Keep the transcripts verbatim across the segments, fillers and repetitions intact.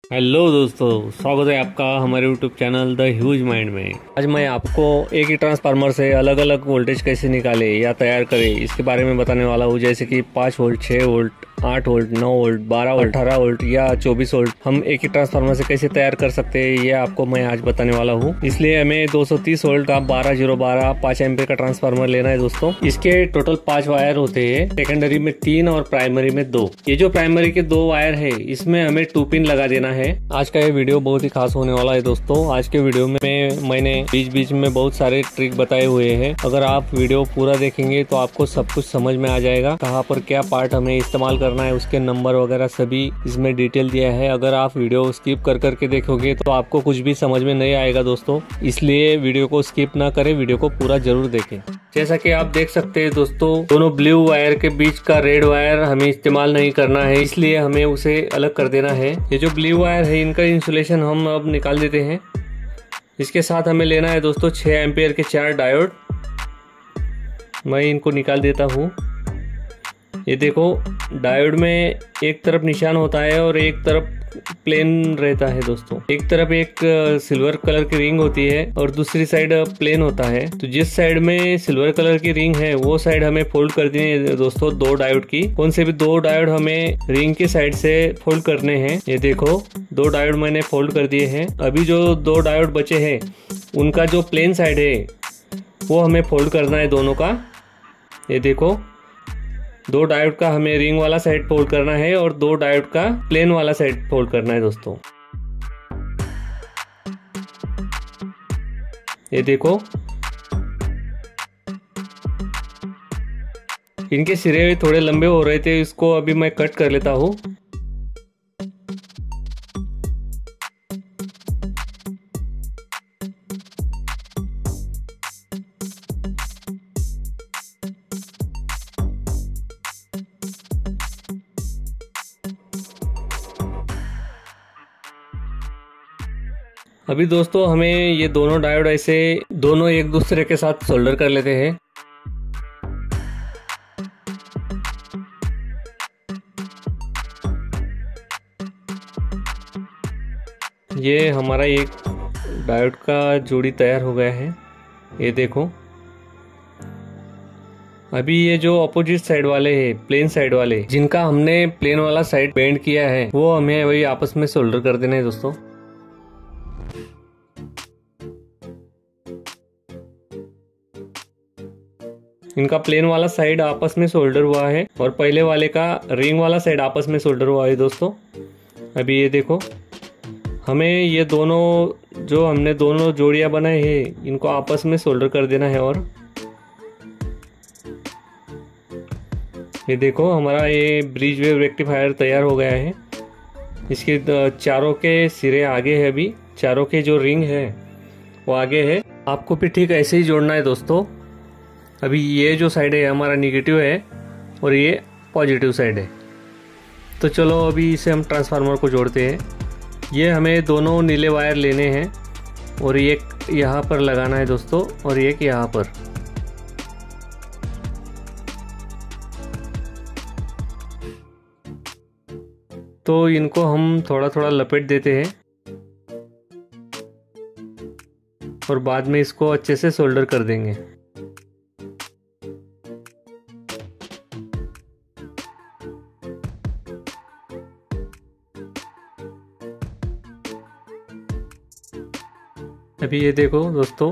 Hello दोस्तों, स्वागत है आपका हमारे YouTube channel the huge mind में। आज मैं आपको एक ही ट्रांसफार्मर से अलग अलग वोल्टेज कैसे निकाले या तैयार करे इसके बारे में बताने वाला हूँ। जैसे कि पाँच वोल्ट, छह वोल्ट, आठ वोल्ट, नौ वोल्ट, बारह वोल्ट, अठारह वोल्ट या चौबीस वोल्ट हम एक ही ट्रांसफार्मर से कैसे तैयार कर सकते हैं, ये आपको मैं आज बताने वाला हूँ। इसलिए हमें दो सौ तीस वोल्ट का बारह जीरो बारह पाँच एम्पीयर का ट्रांसफार्मर लेना है दोस्तों। इसके टोटल पांच वायर होते हैं, सेकेंडरी में तीन और प्राइमरी में दो। ये जो प्राइमरी के दो वायर है इसमें हमें टू पिन लगा देना है। आज का ये वीडियो बहुत ही खास होने वाला है दोस्तों। आज के वीडियो में मैंने बीच बीच में बहुत सारे ट्रिक बताए हुए हैं। अगर आप वीडियो पूरा देखेंगे तो आपको सब कुछ समझ में आ जाएगा, कहाँ पर क्या पार्ट हमें इस्तेमाल करना है, उसके नंबर वगैरह सभी इसमें डिटेल दिया है। अगर आप वीडियो स्किप कर करके देखोगे तो आपको कुछ भी समझ में नहीं आएगा दोस्तों। इसलिए वीडियो को स्किप ना करें, वीडियो को पूरा जरूर देखें। जैसा कि आप देख सकते हैं दोस्तों, दोनों ब्लू वायर के बीच का रेड वायर हमें इस्तेमाल नहीं करना है, इसलिए हमें उसे अलग कर देना है। ये जो ब्लू वायर है इनका इंसुलेशन हम अब निकाल देते हैं। इसके साथ हमें लेना है दोस्तों छह एम्पियर के चार डायोड। मैं इनको निकाल देता हूँ। ये देखो, डायोड में एक तरफ निशान होता है और एक तरफ प्लेन रहता है दोस्तों। एक तरफ एक सिल्वर कलर की रिंग होती है और दूसरी साइड प्लेन होता है। तो जिस साइड में सिल्वर कलर की रिंग है वो साइड हमें फोल्ड कर देनी है दोस्तों, दो डायोड की। कौन से भी दो डायोड हमें रिंग की साइड से फोल्ड करने हैं। ये देखो, दो डायोड मैंने फोल्ड कर दिए हैं। अभी जो दो डायोड बचे हैं उनका जो प्लेन साइड है वो हमें फोल्ड करना है दोनों का। ये देखो, दो डायोड का हमें रिंग वाला साइड फोल्ड करना है और दो डायोड का प्लेन वाला साइड फोल्ड करना है दोस्तों। ये देखो, इनके सिरे थोड़े लंबे हो रहे थे, इसको अभी मैं कट कर लेता हूँ। अभी दोस्तों हमें ये दोनों डायोड ऐसे दोनों एक दूसरे के साथ सोल्डर कर लेते हैं। ये हमारा एक डायोड का जोड़ी तैयार हो गया है। ये देखो, अभी ये जो अपोजिट साइड वाले हैं, प्लेन साइड वाले, जिनका हमने प्लेन वाला साइड बेंड किया है, वो हमें वही आपस में सोल्डर कर देना है दोस्तों। इनका प्लेन वाला साइड आपस में सोल्डर हुआ है और पहले वाले का रिंग वाला साइड आपस में सोल्डर हुआ है दोस्तों। अभी ये देखो, हमें ये दोनों जो हमने दोनों जोड़ियां बनाए हैं इनको आपस में सोल्डर कर देना है। और ये देखो, हमारा ये ब्रिज वेव रेक्टिफायर तैयार हो गया है। इसके चारों के सिरे आगे है, अभी चारों के जो रिंग है वो आगे है। आपको भी ठीक ऐसे ही जोड़ना है दोस्तों। अभी ये जो साइड है हमारा निगेटिव है और ये पॉजिटिव साइड है। तो चलो अभी इसे हम ट्रांसफार्मर को जोड़ते हैं। ये हमें दोनों नीले वायर लेने हैं और एक यहाँ पर लगाना है दोस्तों और एक यहाँ पर। तो इनको हम थोड़ा थोड़ा लपेट देते हैं और बाद में इसको अच्छे से सोल्डर कर देंगे। अभी ये देखो दोस्तों,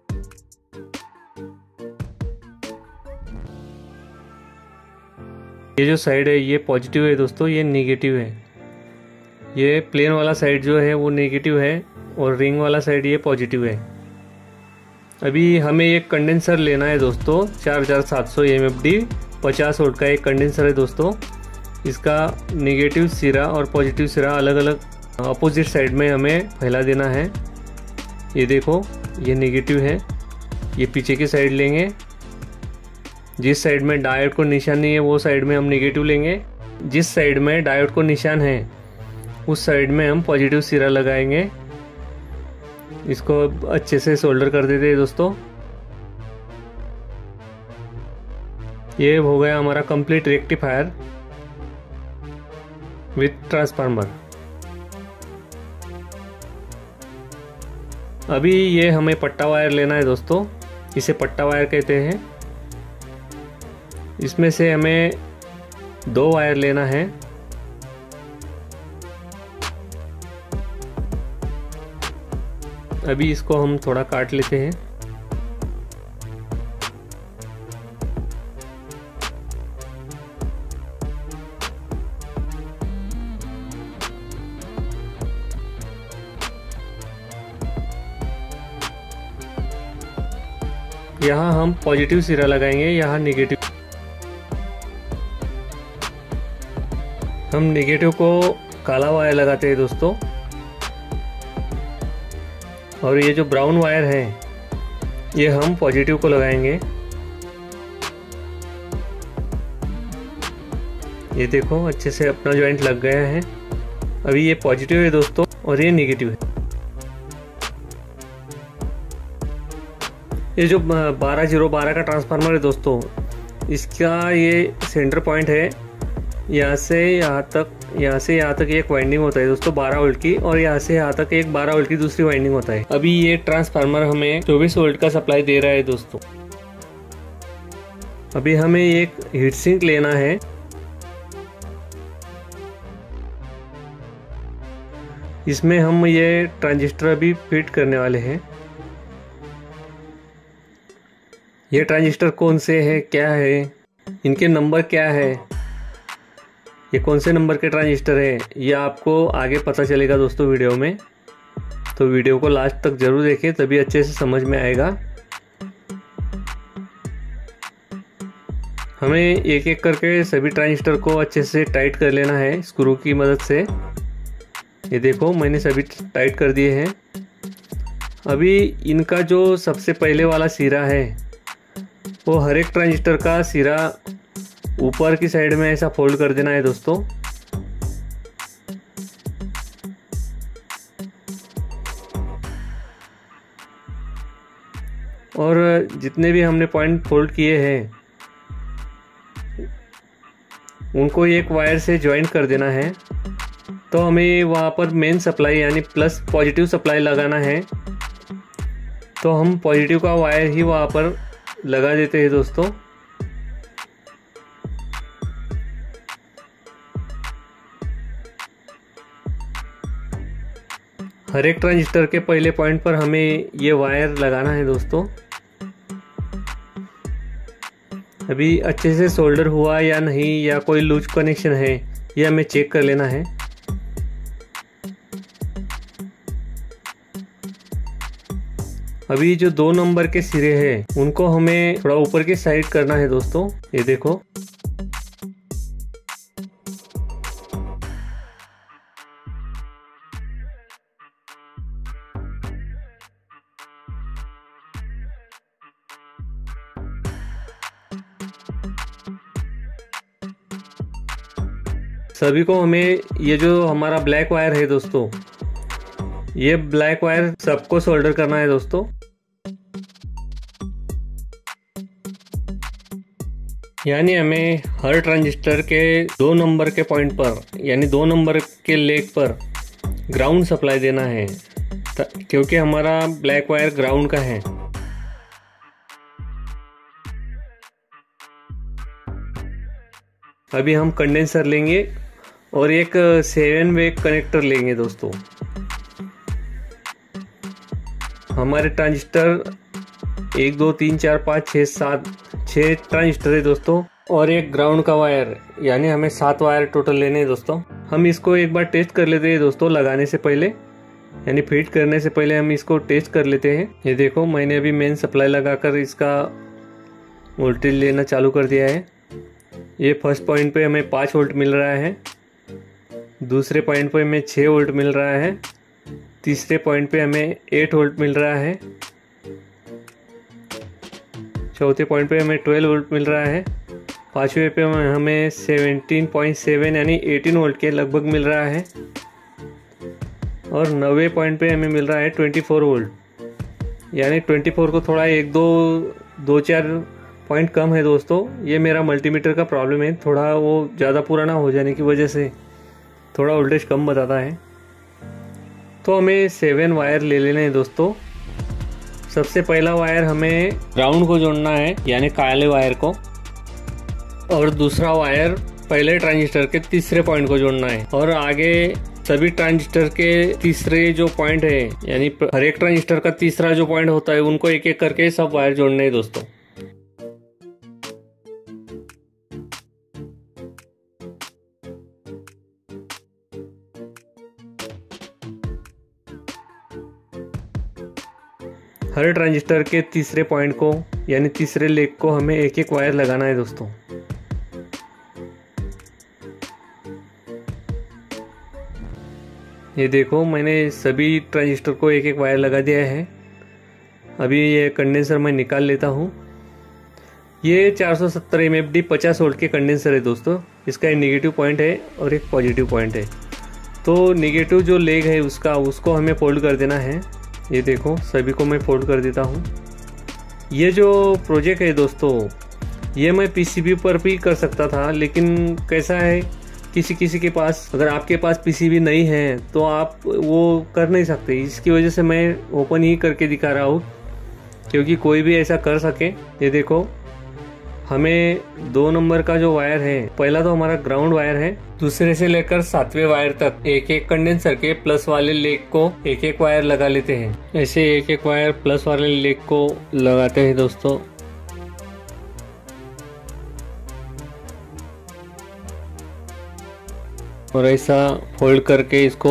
ये जो साइड है ये पॉजिटिव है दोस्तों, ये नेगेटिव है। ये प्लेन वाला साइड जो है वो नेगेटिव है और रिंग वाला साइड ये पॉजिटिव है। अभी हमें एक कंडेंसर लेना है दोस्तों, चार हजार सात सौ एम एफ डी पचास वोल्ट का एक कंडेंसर है दोस्तों। इसका नेगेटिव सिरा और पॉजिटिव सिरा अलग अलग अपोजिट साइड में हमें फैला देना है। ये देखो, ये नेगेटिव है, ये पीछे की साइड लेंगे। जिस साइड में डायोड को निशान नहीं है वो साइड में हम नेगेटिव लेंगे। जिस साइड में डायोड को निशान है उस साइड में हम पॉजिटिव सिरा लगाएंगे। इसको अच्छे से सोल्डर कर देते हैं दोस्तों। ये हो गया हमारा कंप्लीट रेक्टिफायर विथ ट्रांसफार्मर। अभी ये हमें पट्टा वायर लेना है दोस्तों, इसे पट्टा वायर कहते हैं। इसमें से हमें दो वायर लेना है। अभी इसको हम थोड़ा काट लेते हैं। यहाँ हम पॉजिटिव सिरा लगाएंगे, यहाँ नेगेटिव। हम नेगेटिव को काला वायर लगाते हैं दोस्तों, और ये जो ब्राउन वायर है ये हम पॉजिटिव को लगाएंगे। ये देखो अच्छे से अपना जॉइंट लग गया है। अभी ये पॉजिटिव है दोस्तों और ये नेगेटिव है। ये जो बारह जीरो बारह का ट्रांसफार्मर है दोस्तों, इसका ये सेंटर पॉइंट है। यहाँ से यहाँ तक यहाँ से यहाँ तक एक वाइंडिंग होता है दोस्तों बारह वोल्ट की, और यहाँ से यहाँ तक एक बारह वोल्ट की दूसरी वाइंडिंग होता है। अभी ये ट्रांसफार्मर हमें चौबीस वोल्ट का सप्लाई दे रहा है दोस्तों। अभी हमें एक हीट सिंक लेना है। इसमें हम ये ट्रांजिस्टर अभी फिट करने वाले हैं। ये ट्रांजिस्टर कौन से है, क्या है, इनके नंबर क्या है, ये कौन से नंबर के ट्रांजिस्टर है, ये आपको आगे पता चलेगा दोस्तों वीडियो में। तो वीडियो को लास्ट तक जरूर देखें, तभी अच्छे से समझ में आएगा। हमें एक एक करके सभी ट्रांजिस्टर को अच्छे से टाइट कर लेना है स्क्रू की मदद से। ये देखो मैंने सभी टाइट कर दिए हैं। अभी इनका जो सबसे पहले वाला सिरा है वो हर एक ट्रांजिस्टर का सिरा ऊपर की साइड में ऐसा फोल्ड कर देना है दोस्तों। और जितने भी हमने पॉइंट फोल्ड किए हैं उनको एक वायर से ज्वाइंट कर देना है। तो हमें वहाँ पर मेन सप्लाई यानी प्लस पॉजिटिव सप्लाई लगाना है, तो हम पॉजिटिव का वायर ही वहाँ पर लगा देते हैं दोस्तों। हर एक ट्रांजिस्टर के पहले पॉइंट पर हमें ये वायर लगाना है दोस्तों। अभी अच्छे से सोल्डर हुआ या नहीं, या कोई लूज कनेक्शन है, ये हमें चेक कर लेना है। अभी जो दो नंबर के सिरे हैं उनको हमें थोड़ा ऊपर की साइड करना है दोस्तों। ये देखो सभी को हमें ये जो हमारा ब्लैक वायर है दोस्तों, ये ब्लैक वायर सबको सोल्डर करना है दोस्तों। यानी हमें हर ट्रांजिस्टर के दो नंबर के पॉइंट पर यानी दो नंबर के लेग पर ग्राउंड सप्लाई देना है, क्योंकि हमारा ब्लैक वायर ग्राउंड का है। अभी हम कंडेंसर लेंगे और एक सेवन वे कनेक्टर लेंगे दोस्तों। हमारे ट्रांजिस्टर एक दो तीन चार पाँच छः सात छः ट्रांजिस्टर है दोस्तों, और एक ग्राउंड का वायर, यानी हमें सात वायर टोटल लेने हैं दोस्तों। हम इसको एक बार टेस्ट कर लेते हैं दोस्तों, लगाने से पहले यानी फिट करने से पहले हम इसको टेस्ट कर लेते हैं। ये देखो मैंने अभी मेन सप्लाई लगाकर इसका वोल्टेज लेना चालू कर दिया है। ये फर्स्ट पॉइंट पे हमें पाँच वोल्ट मिल रहा है, दूसरे पॉइंट पे हमें छः वोल्ट मिल रहा है, तीसरे पॉइंट पे हमें आठ वोल्ट मिल रहा है, चौथे पॉइंट पे हमें बारह वोल्ट मिल रहा है, पांचवे पे हमें सत्रह पॉइंट सात यानी अठारह वोल्ट के लगभग मिल रहा है, और नौवे पॉइंट पे हमें मिल रहा है चौबीस वोल्ट। यानी चौबीस को थोड़ा एक दो दो चार पॉइंट कम है दोस्तों। ये मेरा मल्टीमीटर का प्रॉब्लम है, थोड़ा वो ज़्यादा पुराना हो जाने की वजह से थोड़ा वोल्टेज कम बताता है। तो हमें सेवन वायर ले लेने हैं दोस्तों, सबसे पहला वायर हमें ग्राउंड को जोड़ना है, यानी काले वायर को, और दूसरा वायर पहले ट्रांजिस्टर के तीसरे पॉइंट को जोड़ना है। और आगे सभी ट्रांजिस्टर के तीसरे जो पॉइंट है, यानी हर एक ट्रांजिस्टर का तीसरा जो पॉइंट होता है, उनको एक एक करके सब वायर जोड़ने हैं दोस्तों। हर ट्रांजिस्टर के तीसरे पॉइंट को, यानी तीसरे लेग को हमें एक एक वायर लगाना है दोस्तों। ये देखो, मैंने सभी ट्रांजिस्टर को एक एक वायर लगा दिया है। अभी ये कंडेंसर मैं निकाल लेता हूँ। ये चार सौ सत्तर एम एफ डी पचास वोल्ट के कंडेंसर है दोस्तों। इसका एक नेगेटिव पॉइंट है और एक पॉजिटिव पॉइंट है। तो नेगेटिव जो लेग है उसका, उसको हमें फोल्ड कर देना है। ये देखो, सभी को मैं फोल्ड कर देता हूँ। ये जो प्रोजेक्ट है दोस्तों, ये मैं पीसीबी पर भी कर सकता था, लेकिन कैसा है, किसी किसी के पास, अगर आपके पास पीसीबी नहीं है तो आप वो कर नहीं सकते। इसकी वजह से मैं ओपन ही करके दिखा रहा हूँ, क्योंकि कोई भी ऐसा कर सके। ये देखो, हमें दो नंबर का जो वायर है, पहला तो हमारा ग्राउंड वायर है, दूसरे से लेकर सातवें वायर तक एक एक कंडेंसर के प्लस वाले लेग को एक एक वायर लगा लेते हैं। ऐसे एक एक वायर प्लस वाले लेग को लगाते हैं दोस्तों। और ऐसा फोल्ड करके इसको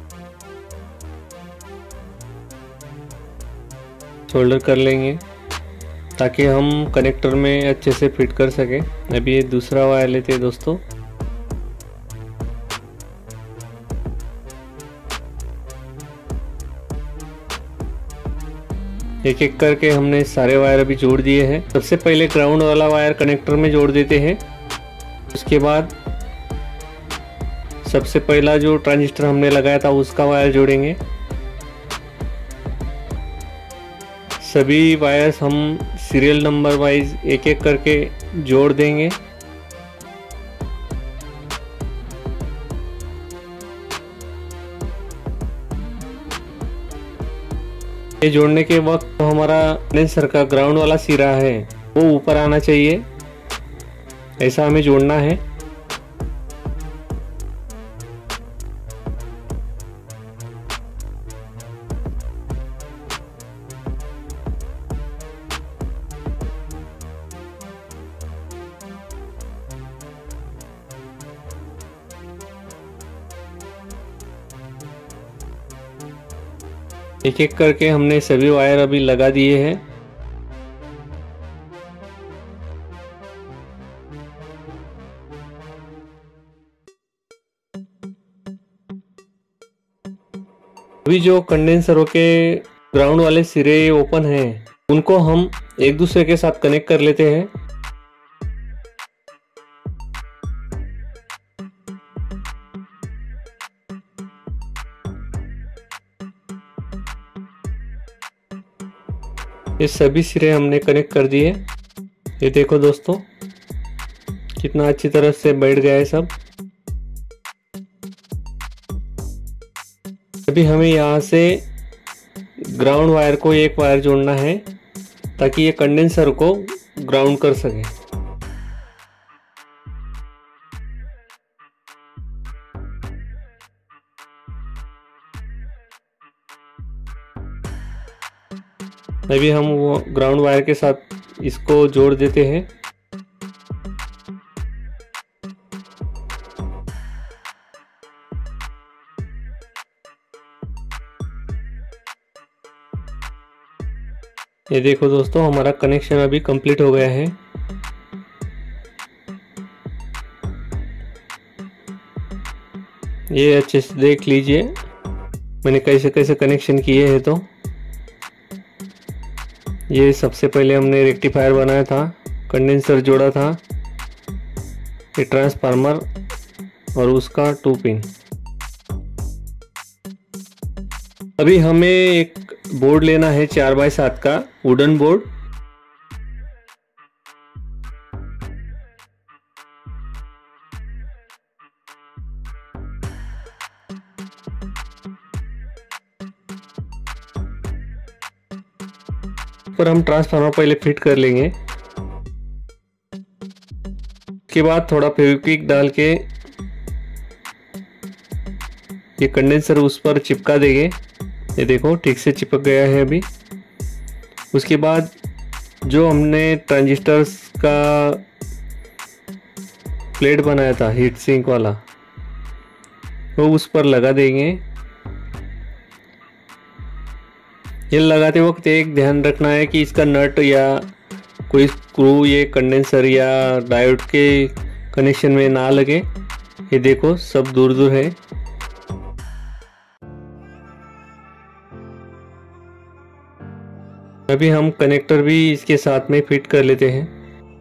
सोल्डर कर लेंगे, ताकि हम कनेक्टर में अच्छे से फिट कर सके। अभी ये दूसरा वायर लेते हैं दोस्तों। एक एक करके हमने सारे वायर अभी जोड़ दिए हैं। सबसे पहले ग्राउंड वाला वायर कनेक्टर में जोड़ देते हैं। उसके बाद सबसे पहला जो ट्रांजिस्टर हमने लगाया था उसका वायर जोड़ेंगे। सभी वायर्स हम सीरियल नंबर वाइज एक एक करके जोड़ देंगे। ये जोड़ने के वक्त हमारा कंडेंसर का ग्राउंड वाला सिरा है वो ऊपर आना चाहिए, ऐसा हमें जोड़ना है। एक एक करके हमने सभी वायर अभी लगा दिए हैं। अभी जो कंडेंसरों के ग्राउंड वाले सिरे ओपन हैं, उनको हम एक दूसरे के साथ कनेक्ट कर लेते हैं। ये सभी सिरे हमने कनेक्ट कर दिए। ये देखो दोस्तों, कितना अच्छी तरह से बैठ गया है सब। अभी हमें यहाँ से ग्राउंड वायर को एक वायर जोड़ना है, ताकि ये कंडेंसर को ग्राउंड कर सके। अभी हम वो ग्राउंड वायर के साथ इसको जोड़ देते हैं। ये देखो दोस्तों, हमारा कनेक्शन अभी कंप्लीट हो गया है। ये अच्छे से देख लीजिए मैंने कैसे कैसे कनेक्शन किए हैं। तो ये सबसे पहले हमने रेक्टिफायर बनाया था, कंडेंसर जोड़ा था, ये ट्रांसफार्मर और उसका टू पिन। अभी हमें एक बोर्ड लेना है चार बाय सात का वुडन बोर्ड। ऊपर हम ट्रांसफार्मर पहले फिट कर लेंगे। उसके बाद थोड़ा फेविक्विक डाल के ये कंडेंसर उस पर चिपका देंगे। ये देखो ठीक से चिपक गया है अभी। उसके बाद जो हमने ट्रांजिस्टर्स का प्लेट बनाया था हीट सिंक वाला, वो उस पर लगा देंगे। ये लगाते वक्त एक ध्यान रखना है कि इसका नट या कोई स्क्रू ये कंडेंसर या डायोड के कनेक्शन में ना लगे। ये देखो सब दूर दूर है। अभी हम कनेक्टर भी इसके साथ में फिट कर लेते हैं।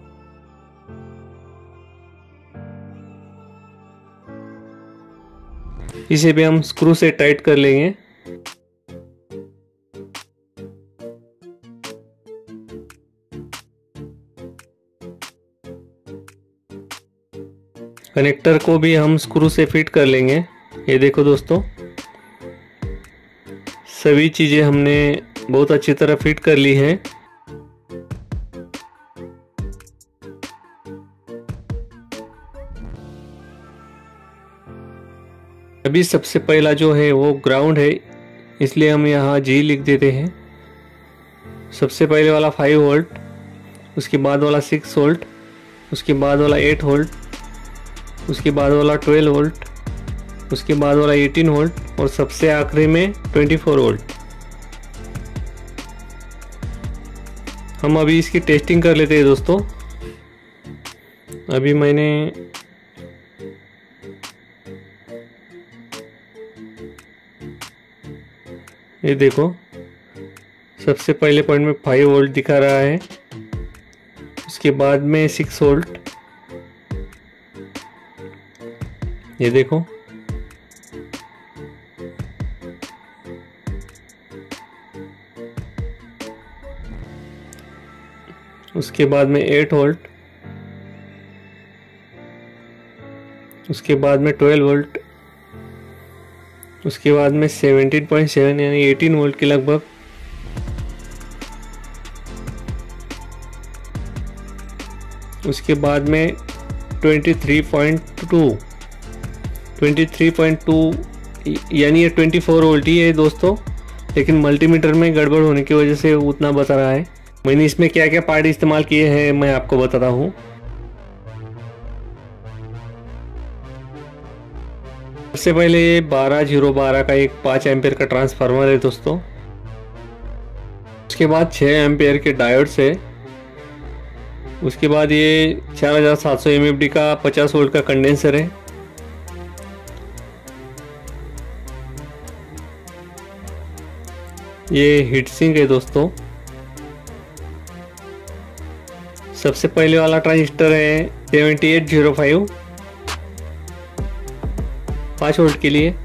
इसे भी हम स्क्रू से टाइट कर लेंगे। कनेक्टर को भी हम स्क्रू से फिट कर लेंगे। ये देखो दोस्तों, सभी चीजें हमने बहुत अच्छी तरह फिट कर ली है। अभी सबसे पहला जो है वो ग्राउंड है, इसलिए हम यहाँ जी लिख देते हैं। सबसे पहले वाला फाइव वोल्ट, उसके बाद वाला सिक्स वोल्ट, उसके बाद वाला एट वोल्ट, उसके बाद वाला ट्वेल्व वोल्ट, उसके बाद वाला एटीन वोल्ट और सबसे आखिरी में ट्वेंटी फोर वोल्ट। हम अभी इसकी टेस्टिंग कर लेते हैं दोस्तों। अभी मैंने ये देखो सबसे पहले पॉइंट में फाइव वोल्ट दिखा रहा है, उसके बाद में सिक्स वोल्ट। ये देखो उसके बाद में एट वोल्ट, उसके बाद में ट्वेल्व वोल्ट, उसके बाद में सेवनटीन पॉइंट सेवन यानी एटीन वोल्ट के लगभग। उसके बाद में twenty three point two twenty three point two यानी ये ट्वेंटी फोर वोल्ट ही है दोस्तों, लेकिन मल्टीमीटर में गड़बड़ होने की वजह से उतना बता रहा है। मैंने इसमें क्या क्या पार्ट इस्तेमाल किए हैं मैं आपको बताता हूँ। सबसे पहले ये बारह जीरो बारह का एक पाँच एम्पियर का ट्रांसफार्मर है दोस्तों। उसके बाद छः एम्पियर के डायोड्स है। उसके बाद ये चार हज़ार सात सौ एम एफ डी का पचास वोल्ट का कंडेंसर है। ये हीट सिंक है दोस्तों। सबसे पहले वाला ट्रांजिस्टर है सेवेंटी एट जीरो फाइव पाँच वोल्ट के लिए।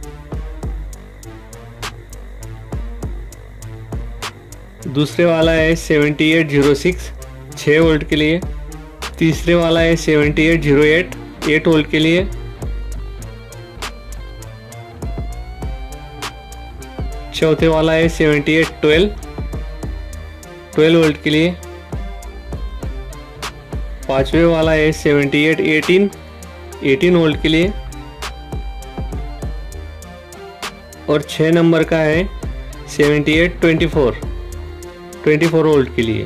दूसरे वाला है सेवेंटी एट जीरो सिक्स छः वोल्ट के लिए। तीसरे वाला है seventy eight zero eight eight volt के लिए। चौथे वाला है seventy eight twelve twelve volt के लिए। पांचवे वाला है seventy eight eighteen eighteen volt के लिए। और छः नंबर का है seventy eight twenty four twenty four volt के लिए।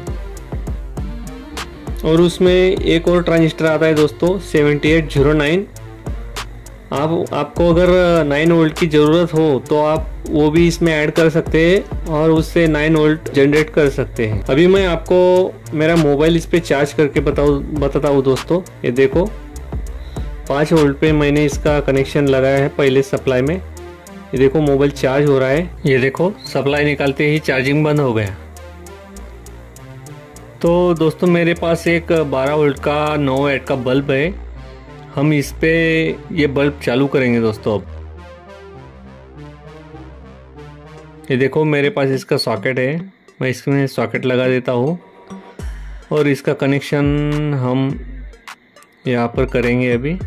और उसमें एक और ट्रांजिस्टर आता है दोस्तों सेवेंटी एट जीरो नाइन। आप आपको अगर नाइन वोल्ट की ज़रूरत हो तो आप वो भी इसमें ऐड कर सकते हैं और उससे नाइन वोल्ट जनरेट कर सकते हैं। अभी मैं आपको मेरा मोबाइल इस पे चार्ज करके बताऊँ बताता हूँ दोस्तों। ये देखो पाँच वोल्ट पे मैंने इसका कनेक्शन लगाया है पहले सप्लाई में। ये देखो मोबाइल चार्ज हो रहा है। ये देखो सप्लाई निकालते ही चार्जिंग बंद हो गया। तो दोस्तों मेरे पास एक बारह वोल्ट का नौ वैट का बल्ब है। हम इस पे ये बल्ब चालू करेंगे दोस्तों। अब ये देखो मेरे पास इसका सॉकेट है, मैं इसमें सॉकेट लगा देता हूँ और इसका कनेक्शन हम यहाँ पर करेंगे। अभी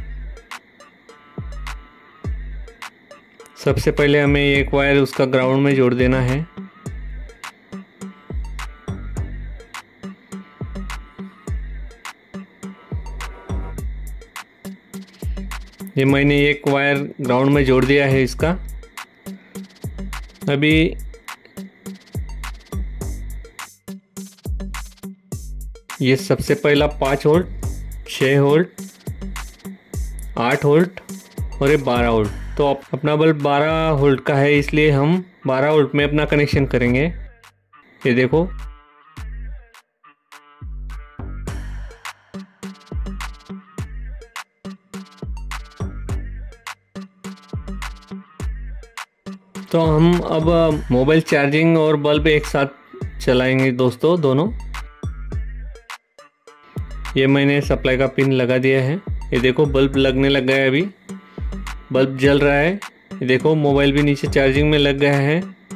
सबसे पहले हमें एक वायर उसका ग्राउंड में जोड़ देना है। ये मैंने एक वायर ग्राउंड में जोड़ दिया है इसका। अभी ये सबसे पहला पाँच वोल्ट, छः वोल्ट, आठ वोल्ट और ये बारह वोल्ट। तो अपना बल्ब बारह वोल्ट का है, इसलिए हम बारह वोल्ट में अपना कनेक्शन करेंगे। ये देखो, तो हम अब मोबाइल चार्जिंग और बल्ब एक साथ चलाएंगे दोस्तों, दोनों। ये मैंने सप्लाई का पिन लगा दिया है। ये देखो बल्ब लगने लग गया है, अभी बल्ब जल रहा है। ये देखो मोबाइल भी नीचे चार्जिंग में लग गया है।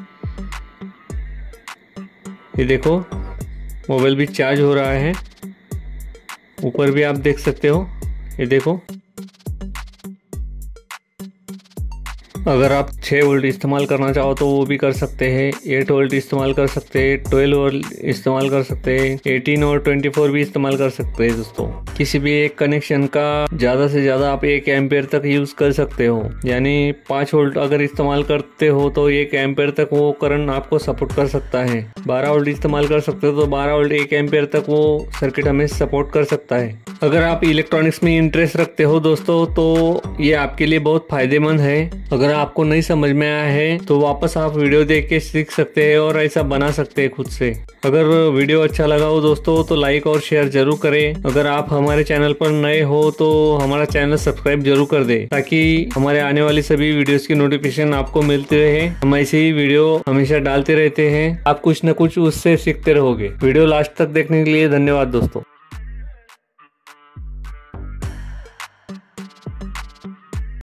ये देखो मोबाइल भी चार्ज हो रहा है। ऊपर भी आप देख सकते हो। ये देखो, अगर आप छः वोल्ट इस्तेमाल करना चाहो तो वो भी कर सकते हैं, आठ वोल्ट इस्तेमाल कर सकते हैं, बारह वोल्ट इस्तेमाल कर सकते हैं, अठारह और चौबीस भी इस्तेमाल कर सकते हैं दोस्तों। किसी भी एक कनेक्शन का ज़्यादा से ज़्यादा आप एक एम्पेयर तक यूज़ कर सकते हो। यानी पाँच वोल्ट अगर इस्तेमाल करते हो तो एक एम्पेयर तक वो करंट आपको सपोर्ट कर सकता है। बारह वोल्ट इस्तेमाल कर सकते हो तो बारह वोल्ट एक एम्पेयर तक वो सर्किट हमें सपोर्ट कर सकता है। अगर आप इलेक्ट्रॉनिक्स में इंटरेस्ट रखते हो दोस्तों तो ये आपके लिए बहुत फायदेमंद है। अगर आपको नहीं समझ में आया है तो वापस आप वीडियो देख के सीख सकते हैं और ऐसा बना सकते हैं खुद से। अगर वीडियो अच्छा लगा हो दोस्तों तो लाइक और शेयर जरूर करें। अगर आप हमारे चैनल पर नए हो तो हमारा चैनल सब्सक्राइब जरूर कर दें, ताकि हमारे आने वाली सभी वीडियोस की नोटिफिकेशन आपको मिलती रहे। हम ऐसे ही वीडियो हमेशा डालते रहते हैं, आप कुछ न कुछ उससे सीखते रहोगे। वीडियो लास्ट तक देखने के लिए धन्यवाद दोस्तों।